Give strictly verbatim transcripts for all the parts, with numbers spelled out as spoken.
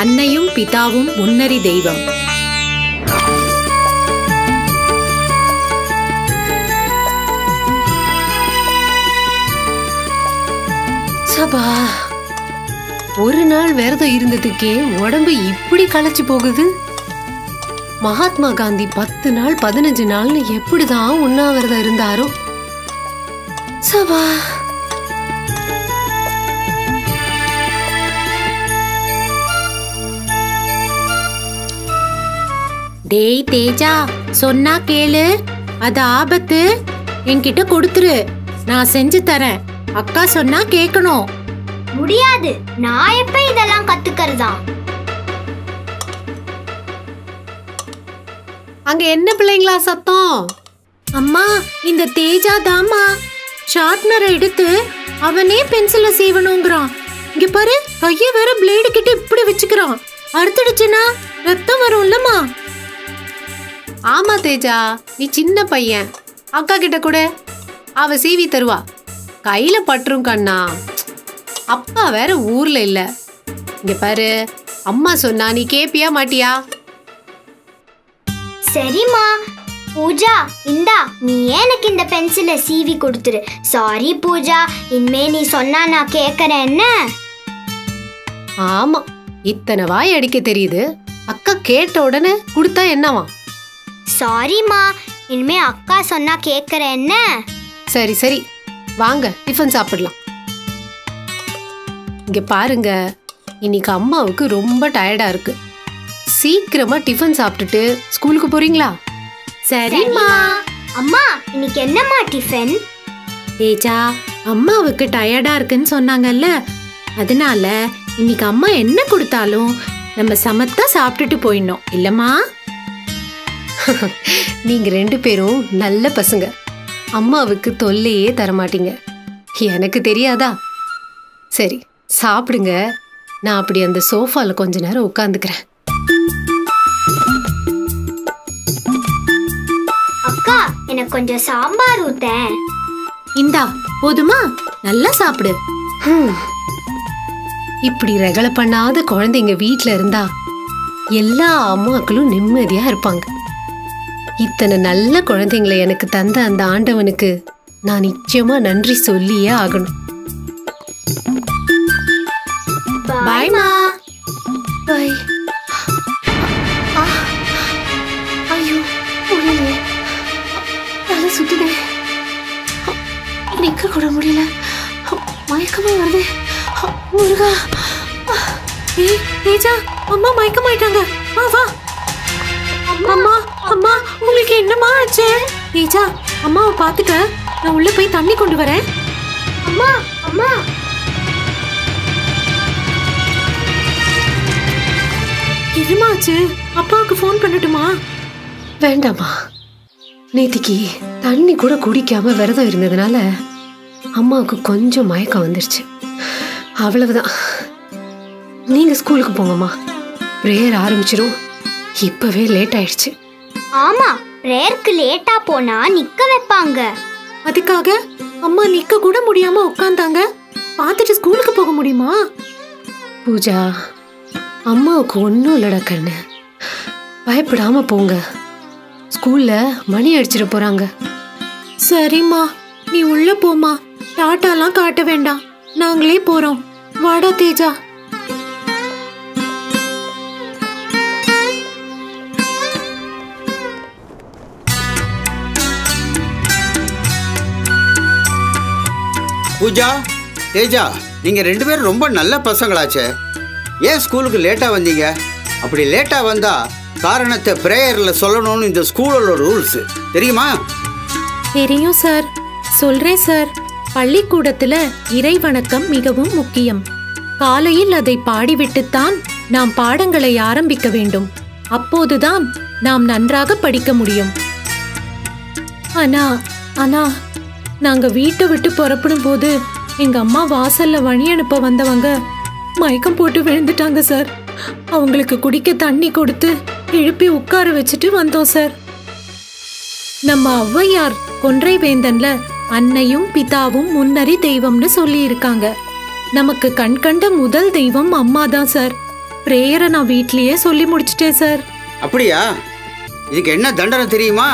அன்னையும் பிதாவும் முன்னறி தெய்வம். சபா, ஒரு நாள் விரதம் இருந்ததுக்கே உடம்பு இப்படி களைச்சு போகுது. மகாத்மா காந்தி பத்து நாள் பதினஞ்சு நாள்னு எப்படிதான் உண்ணாவிரதம் இருந்தாரோ. சபா, டேய் தேஜா, சொன்னா கேளு, அது ஆபத்து. என்கிட்ட கொடுத்துரு, நான் செஞ்சு தரேன். அக்கா சொன்னா கேட்கணும். முடியாது, நான் எப்ப இதெல்லாம் கத்துக்கிறதா? அங்க என்ன பிள்ளைங்களா சத்தம்? அம்மா, இந்த தேஜா தாமா ஷார்ப்னரை எடுத்து அவனே பென்சில சீவணுங்கிறான். இங்க பாரு, கைய வேற பிளேடு கிட்ட இப்படி வச்சுக்கிறான். அறுத்துடுச்சுன்னா ரத்தம் வரும்லம்மா. ஆமா தேஜா, நீ சின்ன பையன், அக்கா கிட்ட கூட அவ சீவி தருவா. கையில பற்றும் கண்ணா. அப்பா வேற ஊர்ல இல்ல. இங்க பாரு, அம்மா சொன்னா நீ கேப்பியா மாட்டியா? சரிம்மா. பூஜா, இந்தா, நீ எனக்கு இந்த பென்சிலை சீவி கொடுத்துரு. சாரி பூஜா, இனிமே நீ சொன்னா நான் கேட்கறேன். என்ன? ஆமா, இத்தனை வாய் அடிக்க தெரியுது. அக்கா கேட்ட உடனே கொடுத்தா என்னவா? சாரிம்மா, இனிமே அக்கா சொன்னா கேட்கறேன். என்ன? சரி சரி, வாங்க டிஃபன் சாப்பிடலாம். இங்க பாருங்க, இன்னைக்கு அம்மாவுக்கு ரொம்ப டயர்டா இருக்கு. சீக்கிரமா டிஃபன் சாப்பிட்டுட்டு ஸ்கூலுக்கு போறீங்களா? சரிம்மா. அம்மா, இன்னைக்கு என்னம்மா டிஃபன்? தேஜா, அம்மாவுக்கு டயர்டா இருக்குன்னு சொன்னாங்கல்ல, அதனால இன்னைக்கு அம்மா என்ன கொடுத்தாலும் நம்ம சமத்தா சாப்பிட்டுட்டு போயிடணும் இல்லம்மா? நீங்க ரெண்டு பேரும் நல்ல பசங்க. அம்மாவுக்கு தொல்லையே தரமாட்டீங்க. எனக்கு தெரியாதா? சரி, சாப்பிடுங்க. நான் அப்படி அந்த சோஃபால கொஞ்ச நேரம் உட்காந்துக்கிறேன். அக்கா, எனக்கு கொஞ்சம் சாம்பார் ஊத்தேன். இந்தா, போதுமா? நல்லா சாப்பிடு. இப்படி ரகலை பண்ணாத குழந்தைங்க வீட்டுல இருந்தா எல்லா அம்மாக்களும் நிம்மதியா இருப்பாங்க. இத்தனை நல்ல குழந்தைங்களை எனக்கு தந்த அந்த ஆண்டவனுக்கு நான் நிச்சயமா நன்றி சொல்லியே ஆகணும். பாய்மா. பாய். ஐயோ, முடியல, தலை சுத்துதே, நிக்க கூட முடியல, மயக்கமா வருது. முருகா. ஏய் தேஜா, அம்மா மயக்கமாயிட்டாங்க. வா வா. அம்மா, அம்மா, உங்களுக்கு என்னம்மா ஆச்சு? தேஜா, அம்மாவை பாத்துக்க, நான் உள்ள போய் தண்ணி கொண்டு வரேன். அம்மா, அம்மா. எதுமாச்சு? அப்பாவுக்கு போன் பண்ணட்டுமா? வேண்டாமா, நேத்திக்கு தண்ணி கூட குடிக்காம விரதம் இருந்ததுனால அம்மாவுக்கு கொஞ்சம் மயக்கம் வந்துருச்சு. அவ்வளவுதான். நீங்க ஸ்கூலுக்கு போங்கம்மா, பிரேயர் ஆரம்பிச்சிடும். இப்பவே லேட் ஆயிடுச்சு. ஆமா, பிரேயருக்கு லேட்டா போனா நிக்க வைப்பாங்க. அதுக்காக அம்மா நிக்க கூட முடியாம உட்கார்ந்தாங்க. பார்த்துட்டு ஸ்கூலுக்கு போக முடியுமா? பூஜா, அம்மாவுக்கு ஒன்றும் இல்லடா கண்ணு, பயப்படாம போங்க. ஸ்கூல்ல மணி அடிச்சிட போறாங்க. சரிம்மா, நீ உள்ள போமா. டாட்டாலாம் காட்ட வேண்டாம், நாங்களே போறோம். வாடா தேஜா. பூஜா, தேஜா, நீங்க ரெண்டு பேரும் ரொம்ப நல்ல பசங்களாச்சே. ஏன் ஸ்கூலுக்கு லேட்டா வந்தீங்க? அப்படி லேட்டா வந்தா காரணத்தை பிரேயர்ல சொல்லணும்னு இந்த ஸ்கூலோட ரூல்ஸ் தெரியுமா? தெரியும் சார், சொல்றேன் சார். பள்ளிக்கூடத்துல இறை வணக்கம் மிகவும் முக்கியம். காலையில் அதை பாடிவிட்டுத்தான் நாம் பாடங்களை ஆரம்பிக்க வேண்டும். அப்போதுதான் நாம் நன்றாக படிக்க முடியும். ஆனா ஆனா நாங்க வீட்டை விட்டு புறப்படும் போது எங்க அம்மா வாசல்ல வழி அனுப்ப வந்தவங்க மயக்கம் போட்டு விழுந்துட்டாங்க சார். அவங்களுக்கு குடிக்க தண்ணி கொடுத்து எழுப்பி உட்கார வச்சுட்டு வந்தோம் சார். நம்ம ஔவையார் கொன்றை வேந்தன்ல அன்னையும் பிதாவும் முன்னறி தெய்வம்னு சொல்லி இருக்காங்க. நமக்கு கண் கண்ட முதல் தெய்வம் அம்மா தான் சார். பிரேயரை நான் வீட்லயே சொல்லி முடிச்சிட்டேன் சார். அப்படியா? இதுக்கு என்ன தண்டனை தெரியுமா?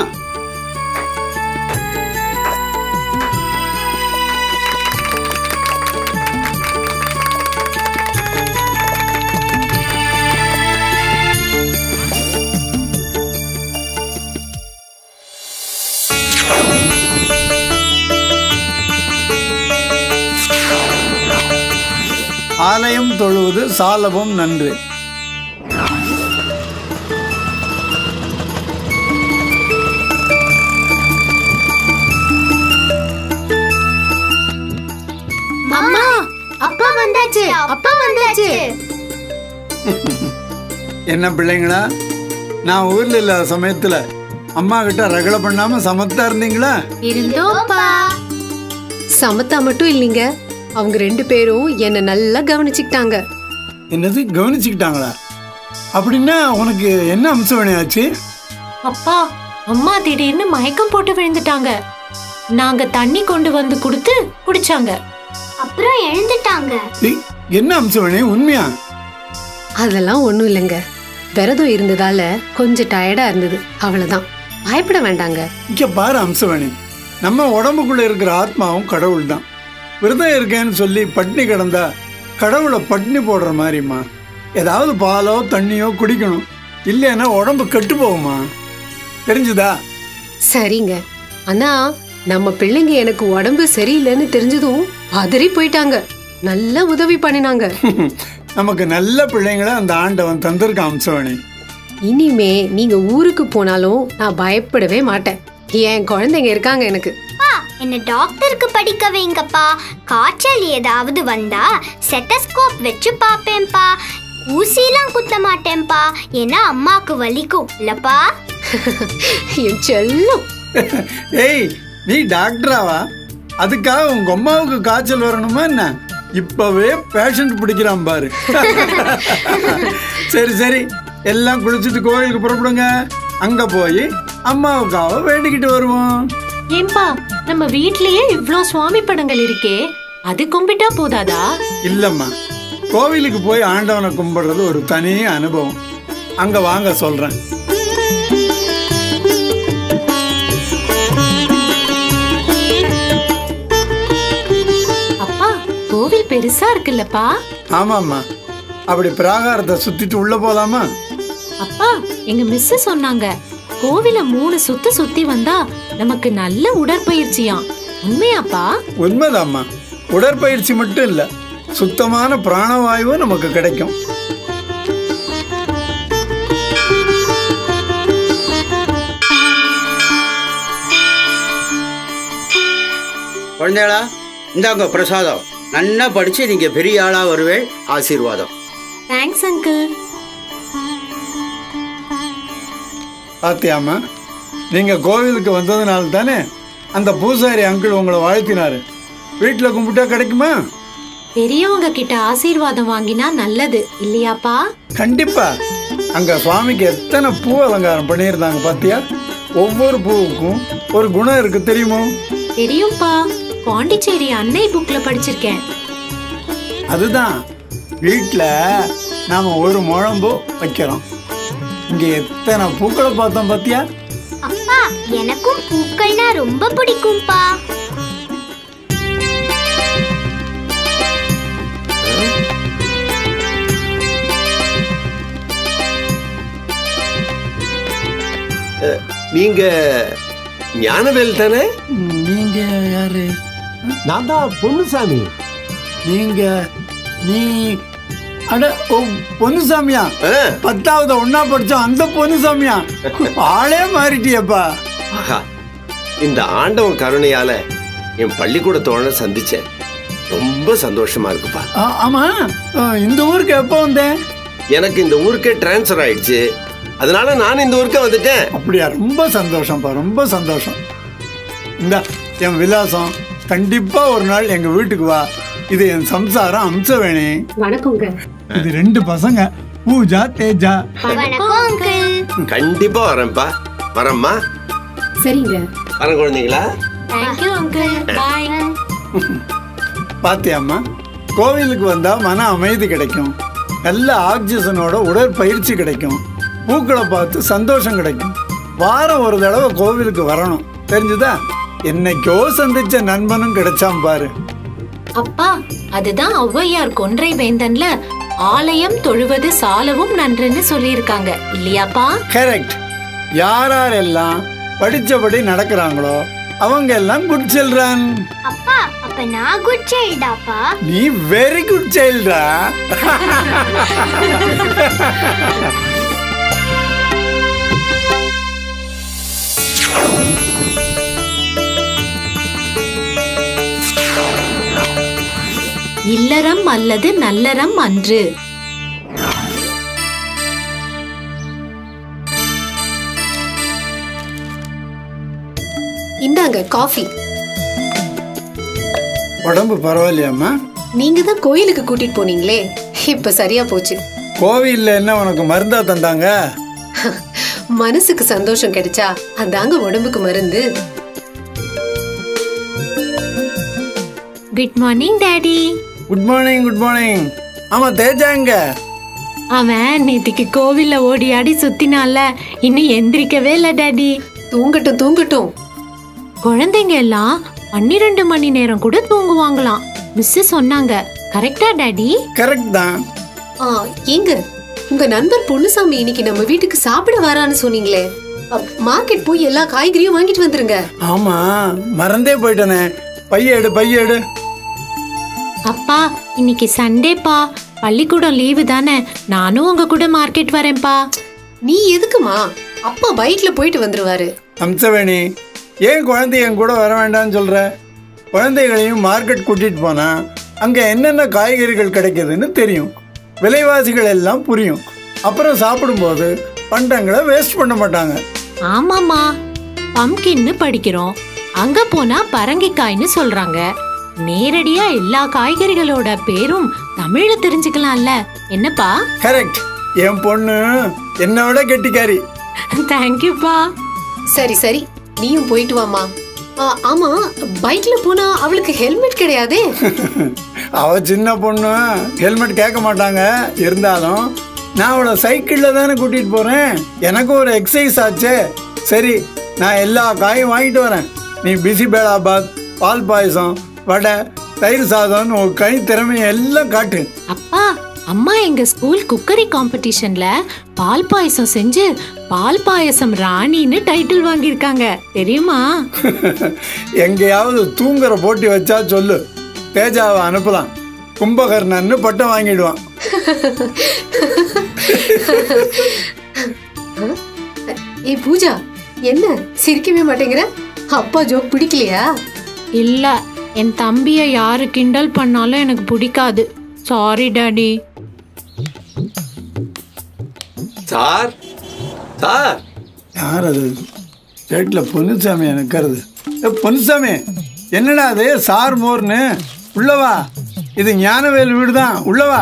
ஆலயம் தொழுவது சாலவும் நன்று. அம்மா, அப்பா வந்தாச்சு, அப்பா வந்தாச்சு. என்ன பிள்ளைங்களா, நான் ஊர்ல இல்லாத சமயத்துல அம்மா கிட்ட ரகலை பண்ணாம சமத்தா இருந்தீங்களா? இருந்தோம்ப்பா. சமத்தா மட்டும் இல்லைங்க, அவங்க ரெண்டு பேரும் என்ன நல்லா கவனிச்சுக்கிட்டாங்க. என்னது கவனிச்சுக்கிட்டாங்களா? அப்படின்னா உனக்கு என்ன அம்சம் வேணையாச்சு? அப்பா, அம்மா திடீர்னு மயக்கம் போட்டு விழுந்துட்டாங்க. நாங்க தண்ணி கொண்டு வந்து கொடுத்து குடிச்சாங்க. அப்புறம் எழுந்துட்டாங்க. ஏய், என்ன அம்சம் வேணே? உண்மையா? அதெல்லாம் ஒண்ணும் இல்லைங்க, விரதம் இருந்ததால கொஞ்சம் டயர்டா இருந்தது, அவ்வளவுதான். பயப்பட வேண்டாங்க. இங்க பாரு அம்சம் வேணே, நம்ம உடம்புக்குள்ள இருக்கிற ஆத்மாவும் கடவுள் தான். விரதம் இருக்கேன்னு சொல்லி பட்னி கிடந்தா கடவுளை பட்னி போடுற மாதிரிம்மா. ஏதாவது பாலோ தண்ணியோ குடிக்கணும், இல்லைன்னா உடம்பு கெட்டு போகுமா, தெரிஞ்சுதா? சரிங்க, ஆனா நம்ம பிள்ளைங்க எனக்கு உடம்பு சரியில்லைன்னு தெரிஞ்சதும் பதறி போயிட்டாங்க. நல்ல உதவி பண்ணினாங்க. நமக்கு நல்ல பிள்ளைங்களை அந்த ஆண்டவன் தந்திருக்க அம்சவனே. இனிமே நீங்க ஊருக்கு போனாலும் நான் பயப்படவே மாட்டேன். என் குழந்தைங்க இருக்காங்க எனக்கு. என்ன டாக்டருக்கு படிக்க வைங்கப்பா. காய்ச்சல் ஏதாவது வந்தா ஸ்டெத்தஸ்கோப் வச்சு பாப்பேன்பா. ஊசிலாம் குத்த மாட்டேன்பா, ஏன்னா அம்மாக்கு வலிக்கும் இல்லப்பா. என் செல்லம். ஏய், நீ டாக்டராவா? அதுக்காக உங்க அம்மாவுக்கு காய்ச்சல் வரணுமா என்ன? இப்பவே பேஷண்ட் பிடிக்கிறான் பாரு. சரி சரி, எல்லாம் குளிச்சுட்டு கோயிலுக்கு புறப்படுங்க. அங்க போய் அம்மாவுக்காக வேண்டிக்கிட்டு வருவோம். ஏம்பா, நம்ம வீட்லயே இவ்ளோ சுவாமி படங்கள் இருக்கே, அது கும்பிட்டா போதாதா? இல்லம்மா, கோவிலுக்கு போய் ஆண்டவனை கும்பிடுறது ஒரு தனி அனுபவம். அங்க வாங்க சொல்றேன். அப்பா, கோவில் பெருசா இருக்குல்லப்பா? ஆமாம்மா, அப்படி பிராகாரத்தை சுத்திட்டு உள்ள போலாமா? அப்பா, எங்க மிஸ் சொன்னாங்க கோவில மூணு சுத்து சுத்தி வந்தா நமக்கு நல்ல உடற்பயிற்சியாம். உண்மையாப்பா? உண்மைதாம்மா. உடற்பயிற்சி மட்டும் இல்ல, சுத்தமான பிராணவாயுவும் நமக்கு கிடைக்கும். குழந்தைகளா, இந்தாங்க பிரசாதம். நன்னா படிச்சு நீங்க பெரிய ஆளா வருவேன். ஆசீர்வாதம். Thanks uncle. பாத்தியாமா, நீங்க கோவிலுக்கு வந்ததுனால தானே அந்த பூசாரி அங்கிள் உங்களை வாழ்த்தினாரு. வீட்டுல கும்பிட்டா கிடைக்குமா? பெரியவங்க கிட்ட ஆசீர்வாதம் வாங்கினா நல்லது இல்லையாப்பா? கண்டிப்பா. அங்க சுவாமிக்கு எத்தனை பூ அலங்காரம் பண்ணியிருந்தாங்க பாத்தியா? ஒவ்வொரு பூவுக்கும் ஒரு குணம் இருக்கு, தெரியுமோ? தெரியும்பா, பாண்டிச்சேரி அன்னை புக்ல படிச்சிருக்கேன். அதுதான், வீட்டுல நாம ஒரு முழம்பு வைக்கிறோம், இங்க எத்தனை பூக்களை பார்த்தோம் பாத்தியா? அப்பா, எனக்கும் பூக்கள்னா ரொம்ப பிடிக்கும்பா. நீங்க ஞானவேல் தானே? நீங்க யாரு? நான் தான் பொன்னுசாமி. நீங்க நீ அட ஓ பொன்னுசாமியா? பத்தாவது ஒன்னா படிச்சோம் அந்த பொன்னுசாமியா? ஆளே மாறிட்டியப்பா. இந்த ஆண்டவன் கருணையால என் பள்ளிக்கூட தோழனை சந்திச்சேன். ரொம்ப சந்தோஷமா இருக்குப்பா. ஆமா, இந்த ஊருக்கு எப்போ வந்தேன்? எனக்கு இந்த ஊருக்கே டிரான்ஸ்ஃபர் ஆயிடுச்சு, அதனால நான் இந்த ஊருக்கே வந்துட்டேன். அப்படியா? ரொம்ப சந்தோஷம்ப்பா, ரொம்ப சந்தோஷம். இந்த என் விலாசம், கண்டிப்பா ஒரு நாள் எங்க வீட்டுக்கு வா. இது என் சம்சாரம் அம்சவேணி. வணக்கங்க. இது ரெண்டு பசங்க, பூஜா தேஜா. கண்டிப்பா வரேன்ப்பா. வரேம்மா. சரிங்க. வரேன் குழந்தைங்களா. Thank you uncle. Bye. பாத்தியாம்மா, கோவிலுக்கு வந்தா மன அமைதி கிடைக்கும். நல்ல ஆக்சிஜனோட உடற்பயிற்சி கிடைக்கும், பூக்களை பார்த்து சந்தோஷம் கிடைக்கும். வாரம் ஒரு தடவை கோவிலுக்கு வரணும், தெரிஞ்சுதா? என்னைக்கோ சந்திச்ச நண்பனும் கிடைச்சாம் பாரு. அப்பா, அதுதான் ஔவையார் கொன்றை வேந்தன்ல ஆலயம் தொழுவது சாலவும் நன்றுன்னு சொல்லியிருக்காங்க இல்லையாப்பா? கரெக்ட். யாரெல்லாம் படிச்சபடி நடக்கிறாங்களோ அவங்க எல்லாம் குட் சில்ட்ரன். அப்பா, அப்ப நான் குட் சைல்டாப்பா? நீ வெரி குட் சைல்டா. இல்லறம் அல்லது நல்லறம் அன்று. இந்தாங்க காஃபி. உடம்பு பரவாயில்லையாம்மா? நீங்க தான் கோயிலுக்கு கூட்டிட்டு போனீங்களே, இப்ப சரியா போச்சு. கோவில்ல என்ன உனக்கு மருந்தா தந்தாங்க? மனசுக்கு சந்தோஷம் கிடைச்சா அதாங்க உடம்புக்கு மருந்து. Good morning daddy. Good morning. Good morning. ஆமா, தேஜாங்க அவன் நேத்திக்கு கோவில்ல ஓடி ஆடி சுத்தினால இன்னும் எந்திரிக்கவே இல்ல டாடி. தூங்கட்டும் தூங்கட்டும். குழந்தைங்க எல்லாம் பன்னிரண்டு மணி நேரம் கூட தூங்குவாங்களாம் மிஸ் சொன்னாங்க. கரெக்டா டாடி? கரெக்ட் தான். ஆ, ஏங்க உங்க நண்பர் பொன்னுசாமி இன்னைக்கு நம்ம வீட்டுக்கு சாப்பிட வரான்னு சொன்னீங்களே, மார்க்கெட் போய் எல்லா காய்கறியும் வாங்கிட்டு வந்துருங்க. ஆமா, மறந்தே போயிட்டனே. பையடு பையடு. அப்பா, இன்னைக்கு சண்டேப்பா, பள்ளிக்கூடம் லீவு தானே, நானும் உங்க கூட மார்க்கெட் வரேன்ப்பா. நீ எதுக்குமா? அப்பா பைக்ல போயிட்டு வந்துருவாரு. அம்சவேணி, ஏன் குழந்தை என் கூட வர வேண்டாம்னு சொல்ற? குழந்தைகளையும் மார்க்கெட் கூட்டிட்டு போனா அங்க என்னென்ன காய்கறிகள் கிடைக்குதுன்னு தெரியும், விலைவாசிகள் எல்லாம் புரியும். அப்புறம் சாப்பிடும்போது பண்டங்களை வேஸ்ட் பண்ண மாட்டாங்க. ஆமாமா, பம்கின்னு படிக்கிறோம், அங்க போனா பரங்கிக்காய்னு சொல்றாங்க. நேரடியா எல்லா காய்கறிகளோட பேரும் தமிழ்ல தெரிஞ்சுக்கலாம்ல, என்னப்பா? கரெக்ட். என் பொண்ணு என்னை விட கெட்டிக்காரி. தேங்க்யூப்பா. சரி சரி, நீயும் போயிட்டு வாமா. ஆ, ஆமா, பைக்ல போனா அவளுக்கு ஹெல்மெட் கிடையாதே. அவ சின்ன பொண்ணு, ஹெல்மெட் கேட்க மாட்டாங்க. இருந்தாலும் நான் அவளை சைக்கிளில் தானே கூட்டிகிட்டு போகிறேன், எனக்கு ஒரு எக்ஸசைஸ் ஆச்சே. சரி, நான் எல்லா காயும் வாங்கிட்டு வரேன். நீ பிசி பேளாபாத், பால் பாயசம், வடை, தயிர் சாதம், உன் கை திறமையை எல்லாம் காட்டு. அப்பா, அம்மா எங்க ஸ்கூல் குக்கரி காம்படிஷன்ல பால் பாயசம் செஞ்சு பால் பாயசம் ராணின்னு டைட்டில் வாங்கியிருக்காங்க, தெரியுமா? எங்கேயாவது தூங்குற போட்டி வச்சா சொல்லு, தேஜாவை அனுப்பலாம். கும்பகர்ணன்னு பட்டம் வாங்கிடுவான். ஏ பூஜா, என்ன சிரிக்கவே மாட்டேங்கிற? அப்பா ஜோக் பிடிக்கலையா? இல்ல, என் தம்பிய யாரு கிண்டல் பண்ணாலும் எனக்கு பிடிக்காது. Sorry daddy. சார் சார் யார் அது? ஸ்டேட்டில் பொன்னுசாமி நிற்கிறது. ஏ பொன்னுசாமி, என்னடா அது சார் மோர்னு? உள்ளவா, இது ஞானவேல் வீடு தான், உள்ளவா.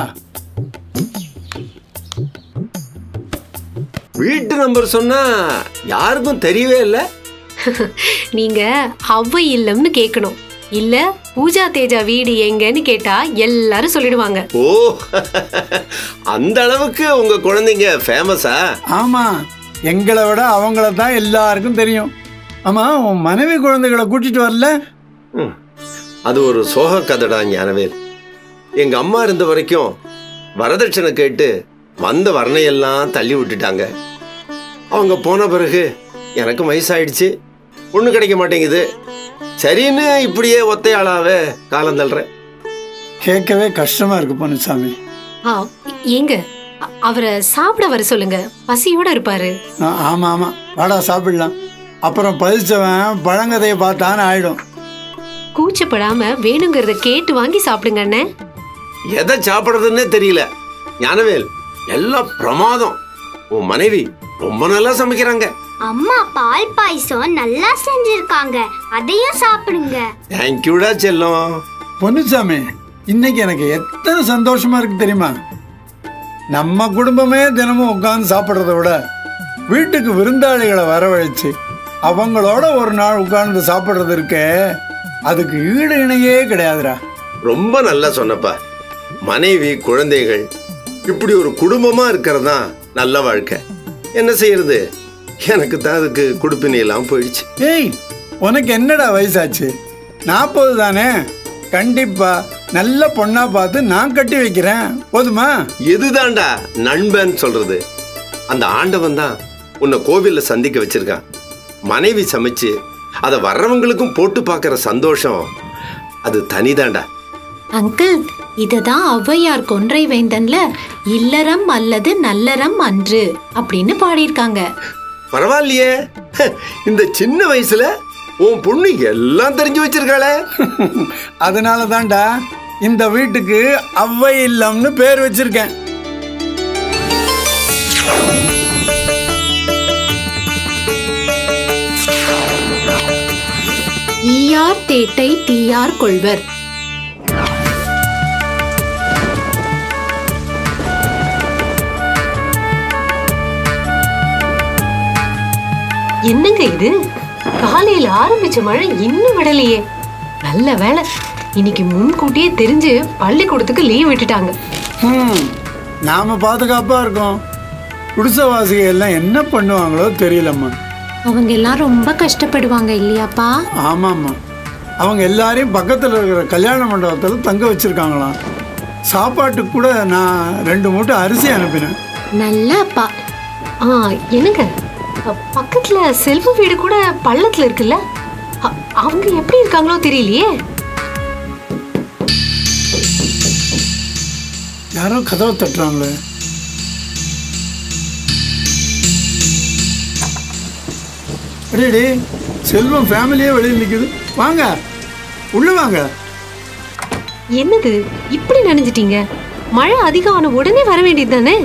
வீட்டு நம்பர் சொன்னா யாருக்கும் தெரியவே இல்லை. நீங்க அவ்வை இல்லம்னு கேட்கணும், இல்ல பூஜா தேஜா வீடு எங்கன்னு கேட்டா எல்லாரும் சொல்லிடுவாங்க. ஓ, அந்த அளவுக்கு உங்க குழந்தைங்க ஃபேமஸா? ஆமா, எங்களை விட அவங்கள தான் எல்லாருக்கும் தெரியும். ஆமா, உன் மனைவி குழந்தைகளை கூட்டிட்டு வரல? ம், அது ஒரு சோக கதைடா ஞானவேல். எங்க அம்மா இருந்த வரைக்கும் வரதட்சணை கேட்டு வந்த வரணையெல்லாம் தள்ளி விட்டுட்டாங்க. அவங்க போன பிறகு எனக்கு வயசாயிடுச்சு, பொண்ணு கிடைக்க மாட்டேங்குது. சரின்னு இப்படியே ஒத்தையாளாவே காலம் தள்ளுறேன். கேட்கவே கஷ்டமா இருக்கு பொன்னுசாமி. ஆ, ஏங்க அ- அவரை சாப்பிட வர சொல்லுங்க, பசியோட இருப்பாரு. ஆ, ஆமா ஆமா, வாடா சாப்பிடலாம். அப்புறம் பதிச்சவன் பழங்கதையை பார்த்தான்னு ஆயிடும். கூச்சப்படாம வேணுங்கிறத கேட்டு வாங்கி சாப்பிடுங்க அண்ணே. எதை சாப்பிட்றதுன்னே தெரியல ஞானவேல். எல்லாம் பிரமாதம். உன் மனைவி ரொம்ப நல்லா சமைக்கிறாங்க. அம்மா பால் பாயசம் நல்லா செஞ்சிருக்காங்க, அதையும் சாப்பிடுங்க. தேங்க்யூடா செல்லம். பொன்னுசாமி, இன்னைக்கு எனக்கு எத்தனை சந்தோஷமா இருக்கு தெரியுமா? நம்ம குடும்பமே தினமும் உட்காந்து சாப்பிட்றத விட வீட்டுக்கு விருந்தாளிகளை வரவழைச்சு அவங்களோட ஒரு நாள் உட்கார்ந்து சாப்பிட்றது இருக்கே, அதுக்கு ஈடு இணையே கிடையாதுடா. ரொம்ப நல்லா சொன்னப்பா. மனைவி, குழந்தைகள், இப்படி ஒரு குடும்பமா இருக்கிறது தான் நல்ல வாழ்க்கை. என்ன செய்யறது, எனக்கு தான் அதுக்கு குடுப்பினை எல்லாம் போயிடுச்சு. ஏய், உனக்கு என்னடா வயசாச்சு? நாற்பது தானே? கண்டிப்பா நல்ல பொண்ணா பார்த்து நான் கட்டி வைக்கிறேன், போதுமா? எதுதான்டா நண்பன் சொல்றது? அந்த ஆண்டவன் தான் உன்னை கோவில்ல சந்திக்க வச்சிருக்கான். மனைவி சமைச்சு அதை வர்றவங்களுக்கும் போட்டு பார்க்கற சந்தோஷம் அது தனிதாண்டா. அங்கிள், இததான் ஔவையார் கொன்றை வேந்தன்ல இல்லறம் அல்லது நல்லறம் அன்று அப்படின்னு பாடியிருக்காங்க. பரவாயில்லையே, இந்த சின்ன வயசுல உன் பொண்ணு எல்லாம் தெரிஞ்சு வச்சிருக்காளே. அதனால தான்டா இந்த வீட்டுக்கு அவ்வை இல்லம்னு பேர் வச்சிருக்கேன். ஈயார் தேட்டை தீயார் கொள்வர். என்னங்க இது, காலையில ஆரம்பிச்ச மழை இன்னும் விடலையே. நல்ல வேலை, இன்னைக்கு முன்கூட்டியே தெரிஞ்சு பள்ளிக்கூடத்துக்கு லீவ் விட்டுட்டாங்க. ம், நாம பாதுகாப்பா இருக்கோம். குடிசைவாசிகள் எல்லாம் என்ன பண்ணுவாங்களோ தெரியலம்மா. அவங்க எல்லாம் ரொம்ப கஷ்டப்படுவாங்க இல்லையாப்பா? ஆமாம்மா, அவங்க எல்லாரையும் பக்கத்தில் இருக்கிற கல்யாண மண்டபத்தில் தங்க வச்சிருக்காங்களாம். சாப்பாட்டுக்கு கூட நான் ரெண்டு மூட்டை அரிசி அனுப்பினேன். நல்ல அப்பா. ஆ, என்னங்க, பக்கத்துல செல்வ வீடு கூட பள்ளத்துல இருக்குல்ல, அ- அவங்க எப்படி இருக்காங்களோ தெரியலையே. யாரோ கதவை தட்டுறாங்களே. அடேடி, செல்வம் ஃபேமிலியே வெளியில் நிற்குது. வாங்க, உள்ள வாங்க. என்னது இப்படி நினைஞ்சிட்டீங்க? மழை அதிகம் ஆன உடனே வர வேண்டியது தானே?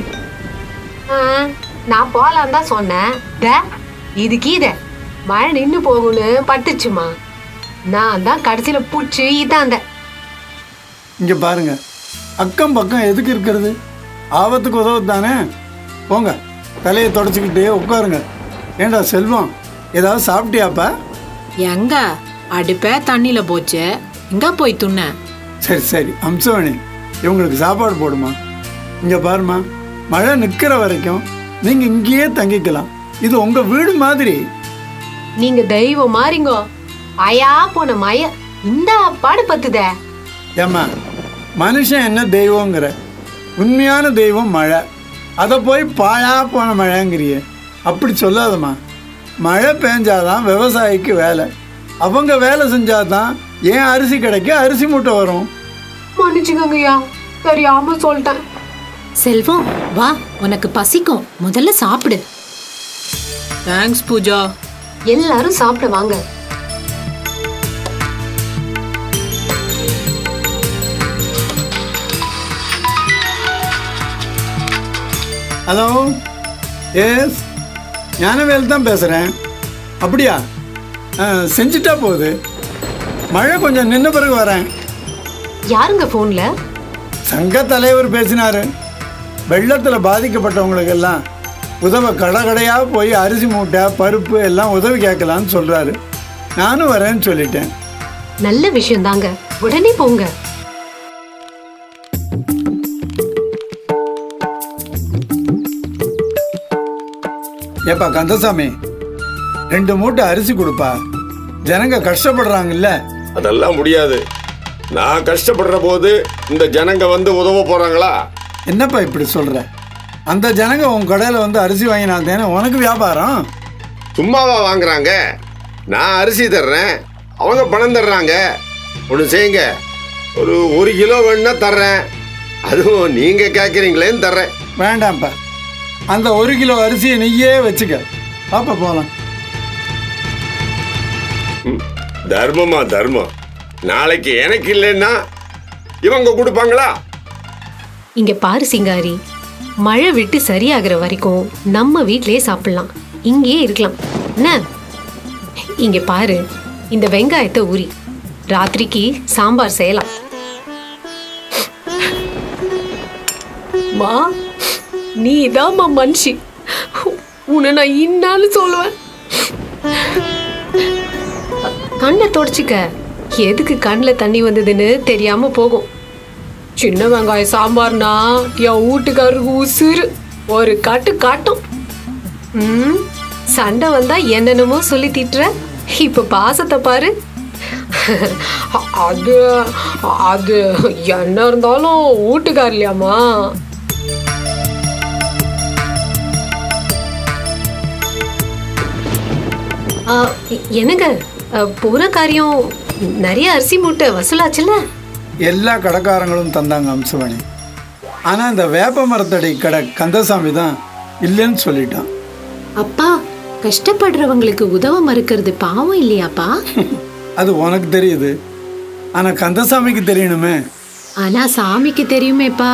நான் போலாம் தான் சொன்னேன். இதுக்கு இத மழை நின்று போகும்னு பட்டுச்சுமா. நான் தான் கடைசியில பூச்சி இதாந்த. இங்க பாருங்க, அக்கம் பக்கம் எதுக்கு இருக்கிறது? ஆபத்துக்கு உதவு தானே. போங்க, தலையை தொடச்சிக்கிட்டே உட்காருங்க. ஏண்டா செல்வம், ஏதாவது சாப்பிட்டியாப்பா? எங்க அடுப்பே தண்ணியில போச்சு, எங்க போய் துண்ண? சரி சரி அம்சவணி, இவங்களுக்கு சாப்பாடு போடுமா. இங்க பாருமா, மழை நிற்கிற வரைக்கும் நீங்க இங்கேயே தங்கிக்கலாம். இது உங்க வீடு மாதிரி. நீங்க தெய்வம் மாறிங்கோ. அயா போன மய இந்த பாடு பத்துத. ஏம்மா, மனுஷன் என்ன தெய்வங்கிற? உண்மையான தெய்வம் மழை. அதை போய் பாழா போன மழைங்கிறிய. அப்படி சொல்லாதம்மா. மழை பெஞ்சாதான் விவசாயிக்கு வேலை. அவங்க வேலை செஞ்சாதான் ஏன் அரிசி கிடைக்க அரிசி மூட்டை வரும். மன்னிச்சுக்கோங்கய்யா, தெரியாம சொல்லிட்டேன். செல்வம், வா, உனக்கு பசிக்கும், முதல்ல சாப்பிடு. தேங்க்ஸ் பூஜா. எல்லாரும் சாப்பிட வாங்க. ஹலோ, எஸ், ஞானவேல் தான் பேசுகிறேன். அப்படியா? ஆ, செஞ்சுட்டா போகுது. மழை கொஞ்சம் நின்ன பிறகு வரேன். யாருங்க போன்ல? சங்க தலைவர் பேசினாரு. வெள்ளத்தில் பாதிக்கப்பட்டவங்களுக்கெல்லாம் உதவ கடை கடையாக போய் அரிசி மூட்டை பருப்பு எல்லாம் உதவி கேட்கலான்னு சொல்கிறாரு. நானும் வரேன்னு சொல்லிட்டேன். நல்ல விஷயம் தாங்க, உடனே போங்க. ஏப்பா கந்தசாமி, ரெண்டு மூட்டை அரிசி கொடுப்பா. ஜனங்க கஷ்டப்படுறாங்கல்ல. அதெல்லாம் முடியாது. நான் கஷ்டப்படுற போது இந்த ஜனங்க வந்து உதவ போறாங்களா? என்னப்பா இப்படி சொல்ற? அந்த ஜனங்க உன் கடையில் வந்து அரிசி வாங்கினாந்தேன்னு உனக்கு வியாபாரம். சும்மாவா வாங்குறாங்க? நான் அரிசி தர்றேன், அவங்க பணம் தர்றாங்க. ஒன்று செய்யுங்க, ஒரு ஒரு கிலோ வேணுன்னா தர்றேன். அதுவும் நீங்க கேட்குறீங்களேன்னு தர்றேன். வேண்டாம்ப்பா, அந்த ஒரு கிலோ அரிசியை நீயே வச்சுக்க. பாப்பா போகலாம். தர்மமா தர்மம். நாளைக்கு எனக்கு இல்லைன்னா இவங்க கொடுப்பாங்களா? இங்க பாரு சிங்காரி, மழை விட்டு சரியாகிற வரைக்கும் நம்ம வீட்லயே சாப்பிடலாம், இங்கேயே இருக்கலாம் என்ன? இங்க பாரு, இந்த வெங்காயத்தை ஊறி ராத்திரிக்கு சாம்பார் செய்யலாம். மா, நீ தான்மா மனுஷி. உன்னை நான் இன்னான்னு சொல்லுவேன். கண்ணை தொடச்சிக்க. எதுக்கு கண்ணில் தண்ணி வந்ததுன்னு தெரியாம போகும். சின்ன வெங்காய சாம்பார்னா என் வீட்டுக்காரருக்கு உசுறு. ஒரு காட்டு காட்டும். ம் சண்டை வந்தா என்னென்னமோ சொல்லி திட்டுற. இப்ப பாசத்தை பாரு. அது அது என்ன இருந்தாலும் வீட்டுக்கார் இல்லையாமா. என்னங்க போன காரியம் நிறைய அரிசி மூட்டை வசூலாச்சுல்ல? எல்லா கடைக்காரங்களும் தந்தாங்க அம்சவாணி. ஆனா இந்த வேப்ப மரத்தடி கடை கந்தசாமி தான் இல்லைன்னு சொல்லிட்டான். அப்பா, கஷ்டப்படுறவங்களுக்கு உதவ மறுக்கிறது பாவம் இல்லையாப்பா? அது உனக்கு தெரியுது, ஆனா கந்தசாமிக்கு தெரியணுமே. ஆனா சாமிக்கு தெரியுமேப்பா.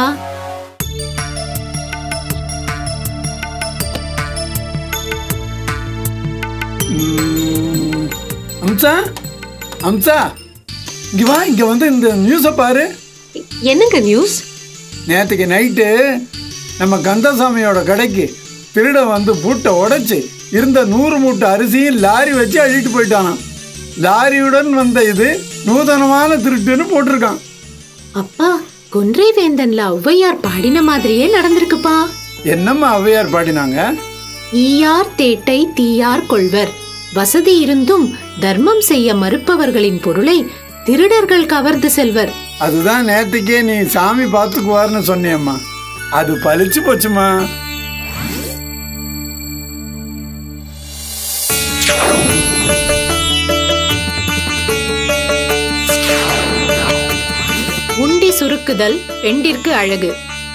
அம்சா அம்சா இங்க வா, இங்க வந்து இந்த நியூஸை பாரு. என்னங்க நியூஸ்? நேற்றுக்கு நைட்டு நம்ம கந்தசாமியோட கடைக்கு திருட வந்து பூட்டை உடைச்சு இருந்த நூறு மூட்டை அரிசியும் லாரி வச்சு அழிட்டு போயிட்டானான். லாரியுடன் வந்த இது நூதனமான திருட்டுன்னு போட்டிருக்கான். அப்பா, கொன்றை வேந்தன்ல ஔவையார் பாடின மாதிரியே நடந்திருக்குப்பா. என்னம்மா ஔவையார் பாடினாங்க? ஈயார் தேட்டை தீயார் கொள்வர், வசதி இருந்தும் தர்மம் செய்ய மறுப்பவர்களின் பொருளை திருடர்கள் கவர்ந்து செல்வர். அதுதான் நேற்றுக்கே நீ சாமி பார்த்துக்குவார்னு சொன்னியம்மா, அது பழிச்சு போச்சுமா. உண்டி சுருக்குதல் பெண்டிற்கு அழகு.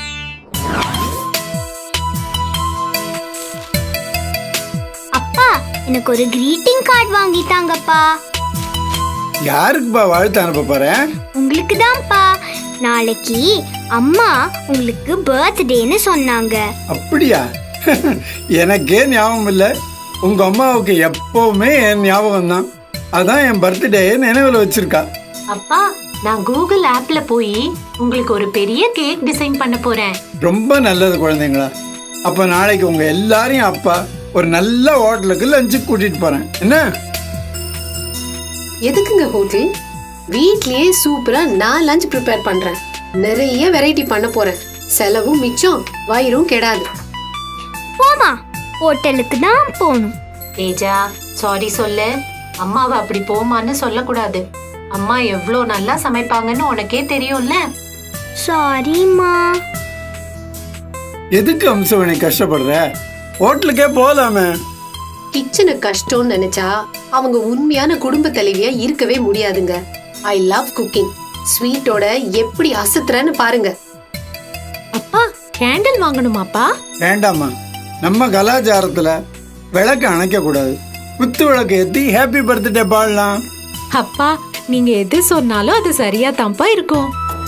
அப்பா, எனக்கு ஒரு கிரீட்டிங் கார்டு வாங்கிட்டாங்கப்பா. யாருக்குப்பா வாழ்த்து அனுப்ப போறேன்? உங்களுக்கு தான்ப்பா. நாளைக்கு அம்மா உங்களுக்கு பர்த்டேன்னு சொன்னாங்க. அப்படியா? எனக்கே ஞாபகம் இல்லை. உங்க அம்மாவுக்கு எப்பவுமே என் ஞாபகம் தான். அதான் என் பர்த்டே நினைவில் வச்சிருக்கா. அப்பா, நான் கூகுள் ஆப்ல போய் உங்களுக்கு ஒரு பெரிய கேக் டிசைன் பண்ண போறேன். ரொம்ப நல்லது குழந்தைங்களா. அப்ப நாளைக்கு உங்க எல்லாரையும் அப்பா ஒரு நல்ல ஹோட்டலுக்கு லஞ்சுக்கு கூட்டிட்டு போறேன். என்ன? எதுக்குங்க ஹோட்டல்? வீட்லயே சூப்பரா நான் லஞ்ச் ப்ரிப்பேர் பண்றேன். நிறைய வெரைட்டி பண்ண போறேன். செலவும் மிச்சம், வயிறும் கெடாது. போமா, ஹோட்டலுக்கு தான் போகணும். தேஜா, சாரி சொல்லு. அம்மாவை அப்படி போமான்னு சொல்லக்கூடாது. அம்மா எவ்வளோ நல்லா சமைப்பாங்கன்னு உனக்கே தெரியும்ல. சாரிம்மா. எதுக்கு அம்சவனை கஷ்டப்படுற? ஹோட்டலுக்கே போலாமே. கிச்சனு கஷ்டம்னு நினைச்சா அவங்க உண்மையான குடும்ப தலைவியா இருக்கவே முடியாதுங்க. I love cooking. ஸ்வீட்டோட எப்படி அசத்துறன்னு பாருங்க. அப்பா, கேண்டில் வாங்கணுமாப்பா? வேண்டாமா, நம்ம கலாச்சாரத்துல விளக்கு அணைக்க கூடாது. குத்து விளக்கு ஏத்தி ஹாப்பி பர்த்டே பாடலாம். அப்பா, நீங்க எது சொன்னாலும் அது சரியா தான்ப்பா இருக்கும்.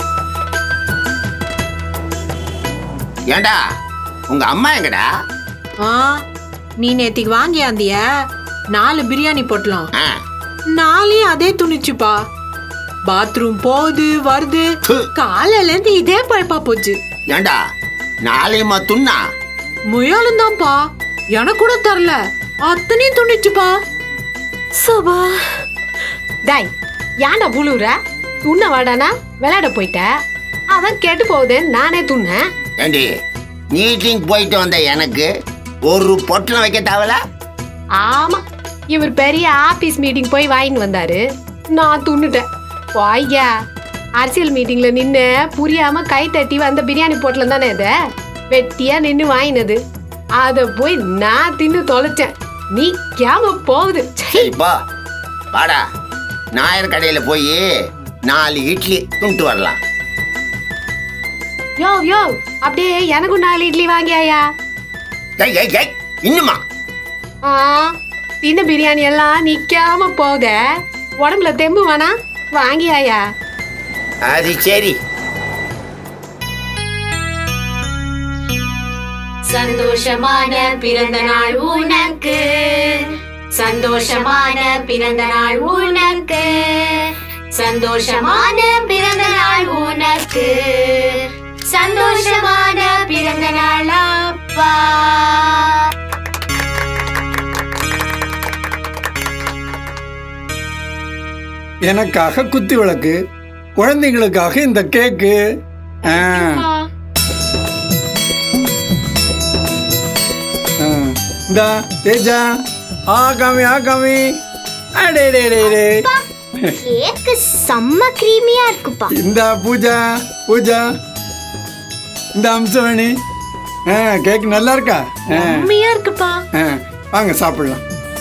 ஏண்டா உங்க அம்மா எங்கடா? ஆ, நீ நேத்திக்கு வாங்கியாந்திய நாலு பிரியாணி போட்டலாம். ஆ, நாளையும் அதே துணிச்சுப்பா. பாத்ரூம் போகுது வருது. ப்பு. காலையில இருந்து இதே பழப்பா போச்சு. ஏண்டா நாளையுமா துண்ணா? முயலும் தான்ப்பா, எனக்கு கூட தரல. அத்தனையும் துணிச்சுப்பா. சபா. டாய், ஏன்டா புழுற? துண்ண வாடானா விளையாட போயிட்ட. அதான் கெட்டு போகுதுன்னு நானே துண்ணேன். ஏண்டி மீட்டிங் போயிட்டு வந்த எனக்கு ஒரு பொட்டலம் வைக்க தேவல? ஆமா, இவர் பெரிய ஆபீஸ் மீட்டிங் போய் வாங்கிட்டு வந்தாரு. நான் துண்ணுட்டேன். வாய்யா, அரசியல் மீட்டிங்ல நின்னு புரியாம கை தட்டி வந்த பிரியாணி போட்டலம் தானே இத வெட்டியா நின்னு வாங்கினது. அத போய் நான் தின்னு தொலைச்சேன். நீ கேம போகுது. சரிப்பா, வாடா நாயர் கடையில போய் நாலு இட்லி துண்டு வரலாம். யோ யோ, அப்படியே எனக்கும் நாலு இட்லி வாங்கியாயா? ஏய், ஏய், ஏய், இன்னுமா? ஆ, தின்ன பிரியாணி எல்லாம் நிக்காம போக உடம்புல தெம்பு வேணா? வாங்கியாயா? அது சரி. சந்தோஷமான பிறந்த நாள் உனக்கு, சந்தோஷமான பிறந்த நாள் உனக்கு, சந்தோஷமான பிறந்த நாள் உனக்கு, சந்தோஷமான பிறந்த நாள் அப்பா. எனக்காக குத்து விளக்கு, குழந்தைங்களுக்காக இந்த கேக்கு. ஆ. ஆ. இந்தா தேஜா ஆ காமி ஆ காமி அடே டே டே டே கேக்கு செம்ம கிரீமியா இருக்குப்பா. இந்தா பூஜா பூஜா இந்த அம்சவேணி ஆ கேக் நல்லா இருக்கா? ஆ உண்மையா இருக்குப்பா. ஆ வாங்க சாப்பிடலாம்.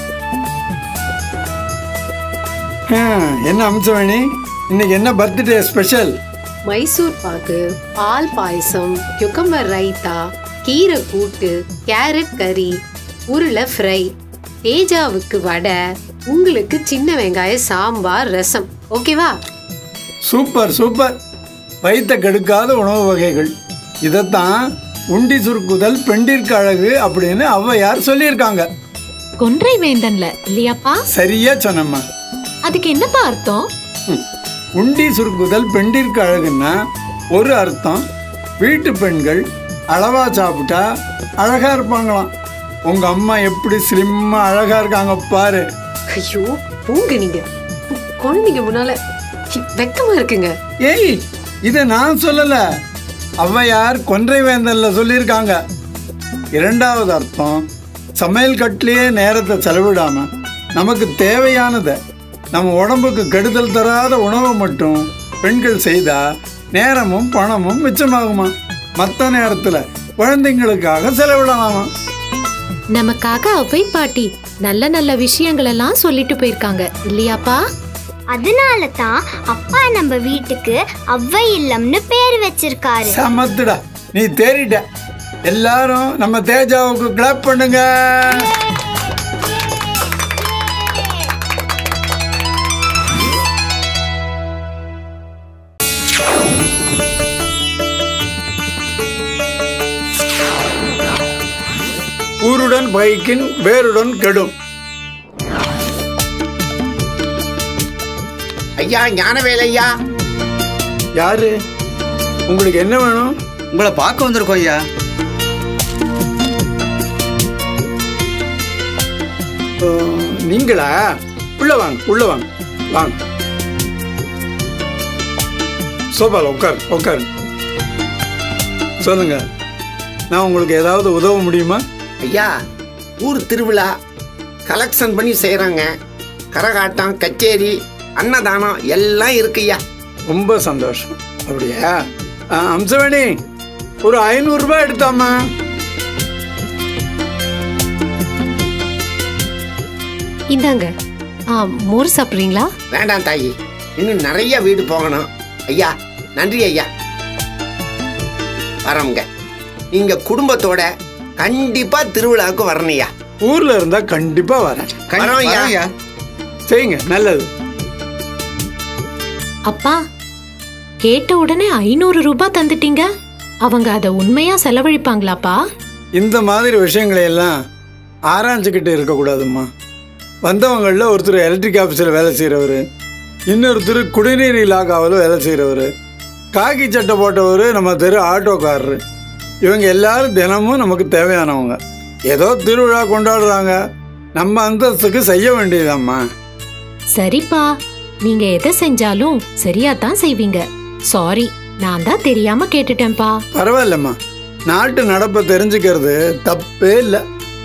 ஆ என்ன அம்சவேணி இன்னைக்கு என்ன பர்த்டே ஸ்பெஷல்? மைசூர் பாக்கு, பால் பாயசம், குக்கம்பர் ரைத்தா, கீரை கூட்டு, கேரட் கறி, உருளை ஃப்ரை, தேஜாவுக்கு வடை, உங்களுக்கு சின்ன வெங்காய சாம்பார், ரசம். ஓகேவா? Super super. வயிற்ற கெடுக்காத உணவு வகைகள். இதைத்தான் உண்டி சுருக்குதல் பெண்டிற்கு அழகு அப்படின்னு ஔவையார் சொல்லியிருக்காங்க. கொன்றை வேந்தன்ல இல்லையாப்பா? சரியா சொன்னம்மா. அதுக்கு என்னப்பா அர்த்தம்? ம். உண்டி சுருக்குதல் பெண்டிற்கு அழகுன்னா ஒரு அர்த்தம், வீட்டு பெண்கள் அளவா சாப்பிட்டா அழகா இருப்பாங்களாம். உங்க அம்மா எப்படி ஸ்லிம்மா அழகா இருக்காங்க பாரு. ஐயோ பூங்க நீங்க குழந்தைங்க முன்னால வெக்கமா இருக்குங்க. ஏய் இதை நான் சொல்லல, ஔவையார் கொன்றை வேந்தன்ல சொல்லியிருக்காங்க. இரண்டாவது அர்த்தம், சமையல் கட்டிலேயே நேரத்தை செலவிடாம நமக்கு தேவையானதை, நம்ம உடம்புக்கு கெடுதல் தராத உணவை மட்டும் பெண்கள் செய்தா நேரமும் பணமும் மிச்சமாகுமா. மற்ற நேரத்துல குழந்தைங்களுக்காக செலவிடலாமா. நமக்காக அவ்வை பாட்டி நல்ல நல்ல விஷயங்கள் எல்லாம் சொல்லிட்டு போயிருக்காங்க இல்லையாப்பா? அதனால தான் அப்பா நம்ம வீட்டுக்கு அவ்வை இல்லம்னு பேர் வச்சிருக்காரு. சமத்துடா, நீ தேறிட்ட. எல்லாரும் நம்ம தேஜாவுக்கு கிளாப் பண்ணுங்க. ஊருடன் பைக்கின் வேருடன் கெடும். ஐயா ஞானவேல் ஐயா. யாரு? உங்களுக்கு என்ன வேணும்? உங்களை பார்க்க வந்திருக்கோம் ஐயா. அஹ், நீங்களா? உள்ள வாங்க உள்ள வாங்க வாங்க. சோபால உட்கார் உட்கார். சொல்லுங்க, நான் உங்களுக்கு ஏதாவது உதவ முடியுமா? ஐயா ஊர் திருவிழா கலெக்ஷன் பண்ணி செய்கிறாங்க. கரகாட்டம், கச்சேரி, அன்னதானம் எல்லாம் இருக்குய்யா. ரொம்ப சந்தோஷம். அப்படியா? அஹ், அம்சவேணி ஒரு ஐநூறு ரூபாய் எடுத்தாமா. இந்தாங்க. ஆ, மோர் சாப்பிட்றீங்களா? வேண்டாம் தாயி, இன்னும் நிறைய வீடு போகணும். ஐயா நன்றி ஐயா. வரோங்க. நீங்க குடும்பத்தோட கண்டிப்பா திருவிழாவுக்கு வரணும்யா. ஊர்ல இருந்தா கண்டிப்பா வரேன். வரோம் ஐயா. வரோம் ஐயா. செய்யுங்க, நல்லது. அப்பா கேட்ட உடனே ஐநூறு ரூபாய் தந்துட்டீங்க. அவங்க அதை உண்மையா செலவழிப்பாங்களாப்பா? இந்த மாதிரி விஷயங்களை எல்லாம் ஆராய்ச்சிக்கிட்டு இருக்கக்கூடாதும்மா. வந்தவங்களில் ஒருத்தர் எலக்ட்ரிக் ஆஃபீஸில் வேலை செய்கிறவர், இன்னொருத்தர் குடிநீர் இலாக்காவில் வேலை செய்கிறவர், காக்கி சட்டை போட்டவர் நம்ம தெரு ஆட்டோக்காரரு. இவங்க எல்லாரும் தினமும் நமக்கு தேவையானவங்க. ஏதோ திருவிழா கொண்டாடுறாங்க, நம்ம அந்தஸ்துக்கு செய்ய வேண்டியதாம்மா. சரிப்பா, நீங்க எதை செஞ்சாலும் சரியா தான் செய்வீங்க. சாரி, நான் தான் தெரியாம கேட்டுட்டேன்ப்பா. பரவாயில்லம்மா, நாட்டு நடப்பை தெரிஞ்சுக்கிறது தப்பே இல்லை.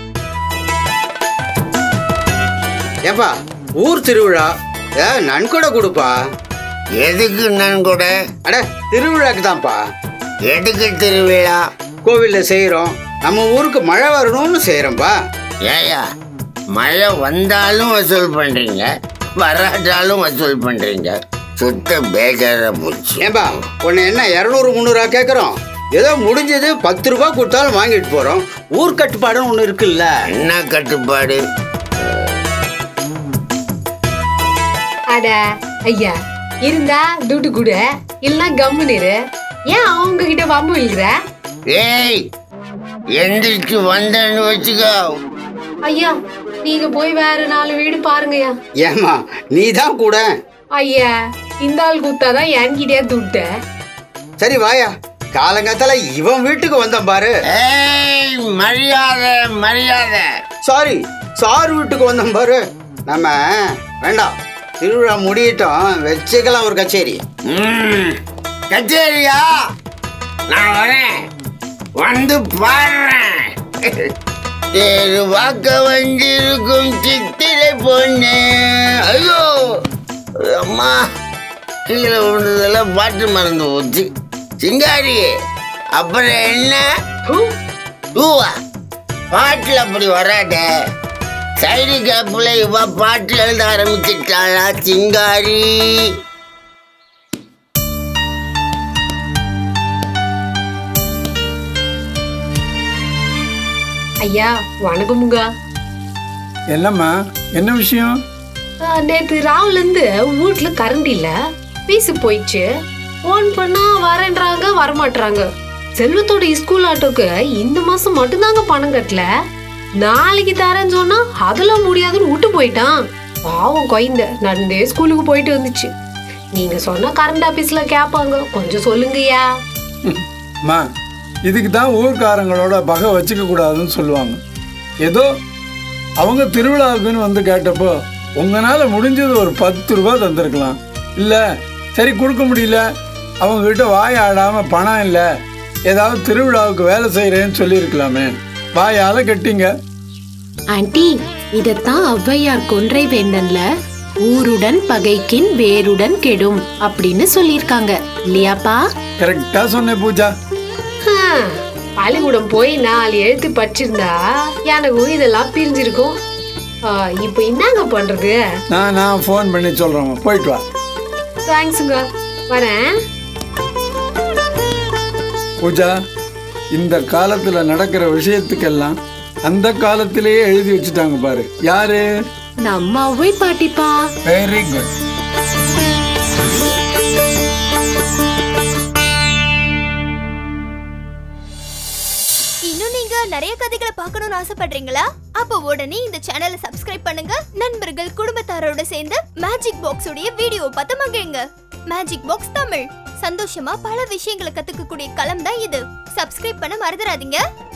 ஏப்பா ஊர் திருவிழா, ஏ நன்கொடை கொடுப்பா. எதுக்கு நன்கொடை? அட திருவிழாக்கு தான்ப்பா. எதுக்கு திருவிழா? கோவிலில் செய்கிறோம், நம்ம ஊருக்கு மழை வரணும்னு செய்கிறோம்ப்பா. ஏயா மழை வந்தாலும் வசூல் பண்றீங்க, வராட்டாலும் வசூல் பண்றீங்க. சுத்த பேஜார போச்சு. ஏன்பா உன்னை என்ன இரநூறு முந்நூறுவா கேட்குறோம்? ஏதோ முடிஞ்சது பத்து ரூபா கொடுத்தாலும் வாங்கிட்டு போகிறோம். ஊர் கட்டுப்பாடுன்னு ஒன்று இருக்குல்ல. என்ன கட்டுப்பாடு? அட ஐயா, இருந்தா துட்டு கூட இல்லைன்னா கம்முன்னு இரு. ஏன் அவங்க கிட்ட வம்பு இழுக்கிற? ஏய் எந்திரிச்சு வந்தேன்னு வச்சுக்கோ. ஐயா நீங்க போய் வேற நாலு வீடு பாருங்கய்யா. ஏமா நீ தான் கூட. ஐயா இந்த ஆள் குத்தாதான் என்கிட்டயே துட்ட. சரி வாயா, காலங்காத்தால இவன் வீட்டுக்கு வந்தான் பாரு. ஏய் மரியாதை மரியாதை. சாரி, சார் வீட்டுக்கு வந்தோம் பாரு. நம்ம வேண்டாம், திருவிழா முடியட்டும், வச்சுக்கலாம் ஒரு கச்சேரி. ம் கச்சேரியா? நான் வரேன், வந்து பாடுறேன். தேரு வாக்க வந்திருக்கும் சித்திரை பொண்ணு. ஐயோ அம்மா, கீழே விழுந்ததெல்லாம் பாட்டு மறந்து போச்சு. சிங்காரி, அப்புறம் என்ன? டூவா? பாட்டில் அப்படி வராத. சைடு கேப்ல இவ பாட்டு எழுத ஆரம்பிச்சிட்டாளா சிங்காரி? ஐயா வணக்கமுங்க. என்னம்மா, என்ன விஷயம்? ஆ, நேத்து ராவுல இருந்து வீட்டுல கரண்ட் இல்ல, பீஸு போயிடுச்சு. போன் பண்ணா வரேன்றாங்க, வரமாட்டாங்க. செல்வத்தோட ஸ்கூல் ஆட்டோக்கு இந்த மாசம் மட்டும்தாங்க பணம் கட்டல. நாளைக்கு தரேன்னு சொன்னா அதெல்லாம் முடியாதுன்னு விட்டு போயிட்டான். பாவம் குழந்தை நடந்தே ஸ்கூலுக்கு போயிட்டு வந்துச்சு. நீங்க சொன்ன கரண்ட் ஆபீஸ்ல கேட்பாங்க, கொஞ்சம் சொல்லுங்கய்யா. அம்மா, இதுக்கு தான் ஊர்க்காரங்களோட பகை வச்சுக்க கூடாதுன்னு சொல்லுவாங்க. ஏதோ அவங்க திருவிழாவுக்குன்னு வந்து கேட்டப்போ உங்களால முடிஞ்சது ஒரு பத்து ரூபா தந்திருக்கலாம். இல்லை சரி கொடுக்க முடியல, அவங்ககிட்ட வாய் ஆடாம பணம் இல்லை, ஏதாவது திருவிழாவுக்கு வேலை செய்யறேன்னு சொல்லியிருக்கலாமே. வாயால கட்டிங்க. ஆண்டி, இதத்தான் ஔவையார் கொன்றை வேந்தன்ல ஊருடன் பகைக்கின் வேருடன் கெடும் அப்படின்னு சொல்லியிருக்காங்க இல்லையாப்பா? கரெக்டா சொன்னேன் பூஜா. பள்ளிக்கூடம் போய் நாலு எழுத்து படிச்சிருந்தா எனக்கும் இதெல்லாம் பிரிஞ்சிருக்கும். இப்போ என்னங்க பண்றது? நான் நான் ஃபோன் பண்ணி சொல்றேன், போயிட்டு வா. தேங்க்ஸுங்க, வரேன். பூஜா, இந்த காலத்துல நடக்கிற விஷயத்துக்கெல்லாம் அந்த காலத்திலேயே எழுதி வச்சுட்டாங்க பாரு. யாரு? நம்ம ஔவை பாட்டிப்பா. Very good. இன்னும் நீங்க நிறைய கதைகளை பார்க்கணும்னு ஆசைப்படுறீங்களா? அப்ப உடனே இந்த சேனலை சப்ஸ்கிரைப் பண்ணுங்க. நண்பர்கள் குடும்பத்தாரோட சேர்ந்து மேஜிக் பாக்ஸ் உடைய வீடியோ பார்த்து மகிழுங்க. மேஜிக் பாக்ஸ் தமிழ், சந்தோஷமா பல விஷயங்களை கத்துக்கக்கூடிய களம் தான் இது. சப்ஸ்கிரைப் பண்ண மறந்துடாதீங்க.